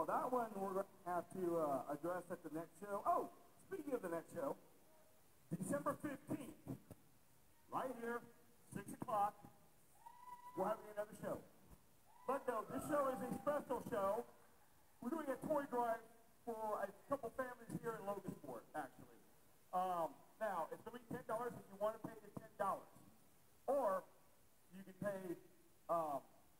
So that one we're going to have to address at the next show. Oh, speaking of the next show, December 15th, right here, 6 o'clock, we're having another show. But no, this show is a special show. We're doing a toy drive for a couple families here in Logansport, actually. Now, it's going to be $10 if you want to pay the $10. Or you can pay $5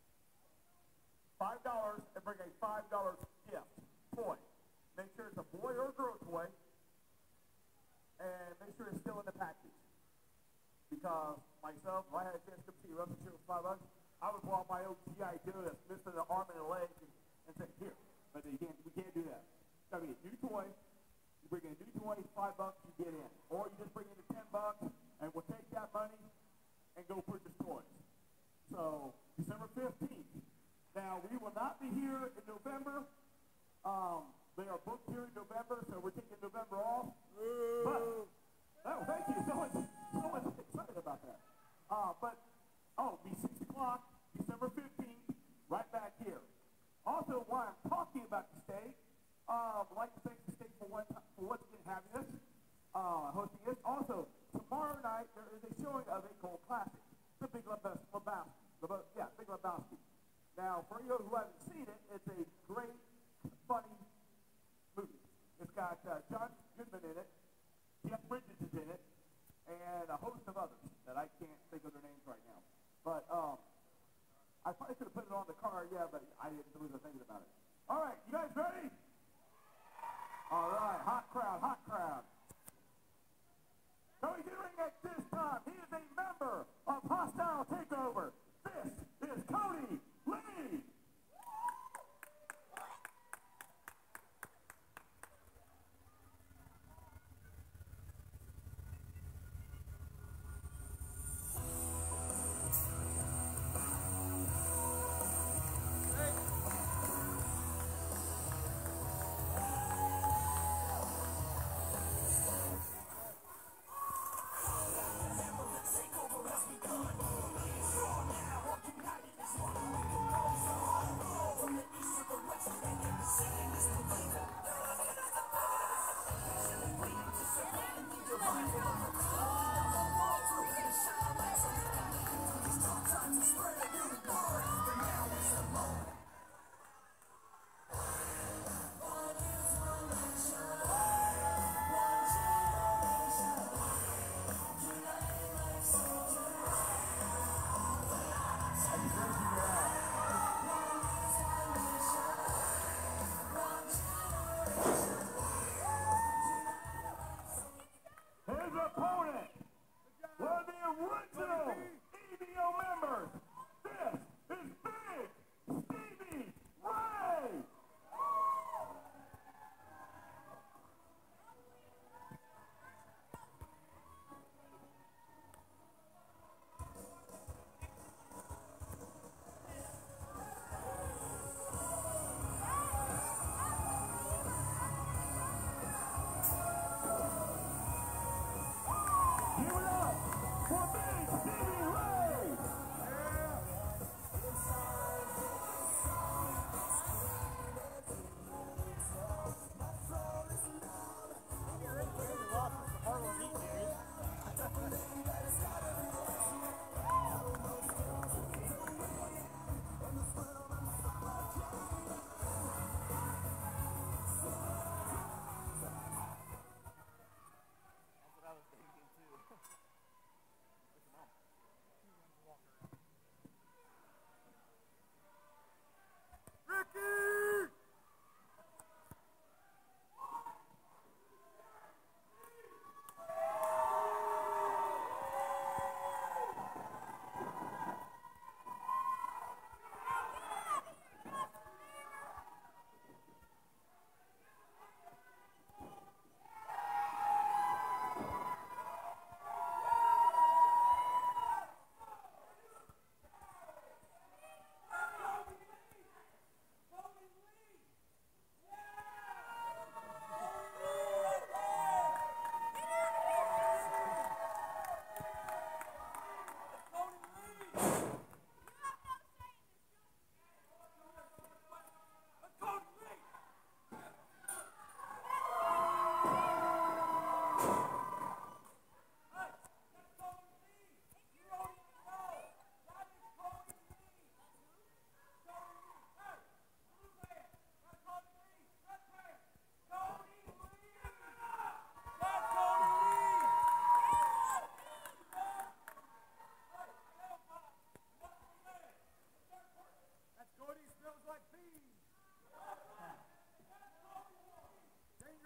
and bring a $5 gift toy. Make sure it's a boy or a girl toy, and make sure it's still in the package. Because myself, if I had a chance to come see Russell Show for $5, I would pull out my old G.I. Joe that's missing an arm and a leg and say, here. But we can't do that. It's got to be a new toy. You bring in a new toy, $5, you get in. Or you just bring in the $10, and we'll take that money and go purchase toys. So, December 15th. Now, we will not be here in November. They are booked here in November, so we're taking November off. But, oh, thank you. Someone's excited about that. It'll be 6 o'clock, December 15th, right back here. Also, while I'm talking about the state, I'd like to thank the state for once again having us, hosting this. Also, tomorrow night, there is a showing of a Gold Classic, the Big Lebowski. Big Lebowski. Now, for you who haven't seen it, it's a great, funny movie. It's got John Goodman in it, Jeff Bridges is in it, and a host of others that I can't think of their names right now. But I probably could have put it on the card, yeah, but I didn't really thinking about it. All right, you guys ready? All right, hot crowd, hot crowd. So entering at this time, he is a member of Hostile Takeover. This is Cody Lee. Takeover has begun. Strong now, united as one.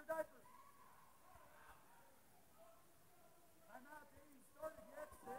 your diapers. I'm not getting started yet, sis.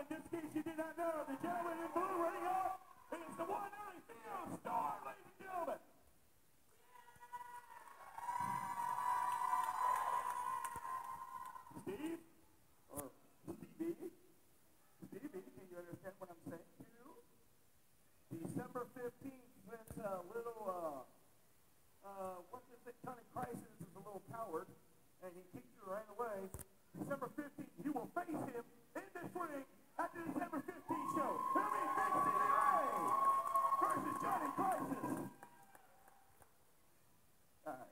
just in case you did not know, the gentleman in blue running up is the one and only Theo Star, ladies and gentlemen. Steve, or Stevie, can you understand what I'm saying to you? December 15th, since what's this thing, Johnny Crisis is a little coward, and he kicked you right away. December 15th, you will face him in this ring at the December 15th show. Hear me, Big Stevie Ray versus Johnny Crisis. All right.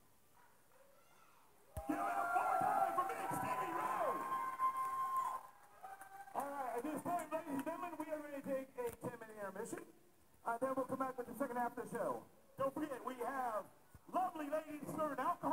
Give it up one more time for Big Stevie Ray. All right, at this point, ladies and gentlemen, we are going to take a 10-minute intermission. Then we'll come back with the second half of the show. Don't forget, we have lovely ladies serving alcohol.